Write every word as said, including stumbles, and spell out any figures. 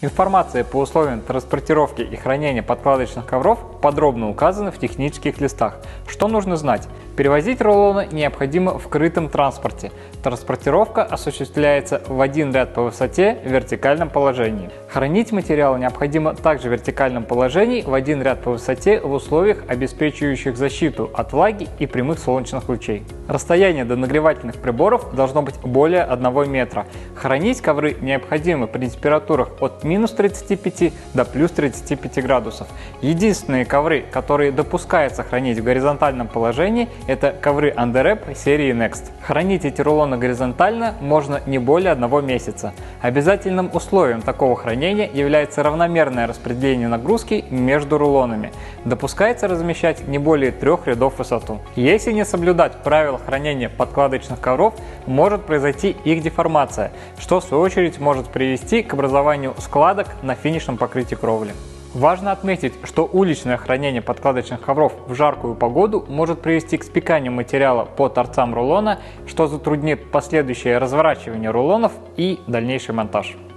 Информация по условиям транспортировки и хранения подкладочных ковров подробно указана в технических листах. Что нужно знать? Перевозить рулоны необходимо в крытом транспорте. Транспортировка осуществляется в один ряд по высоте в вертикальном положении. Хранить материал необходимо также в вертикальном положении в один ряд по высоте в условиях, обеспечивающих защиту от влаги и прямых солнечных лучей. Расстояние до нагревательных приборов должно быть более одного метра. Хранить ковры необходимо при температурах от минус тридцати пяти до плюс тридцати пяти градусов. Единственные ковры, которые допускается хранить в горизонтальном положении, это ковры Underwrap серии Next. Хранить эти рулоны горизонтально можно не более одного месяца. Обязательным условием такого хранения является равномерное распределение нагрузки между рулонами. Допускается размещать не более трех рядов в высоту. Если не соблюдать правила хранения подкладочных ковров, может произойти их деформация, что в свою очередь может привести к образованию складок на финишном покрытии кровли. Важно отметить, что уличное хранение подкладочных ковров в жаркую погоду может привести к спеканию материала по торцам рулона, что затруднит последующее разворачивание рулонов и дальнейший монтаж.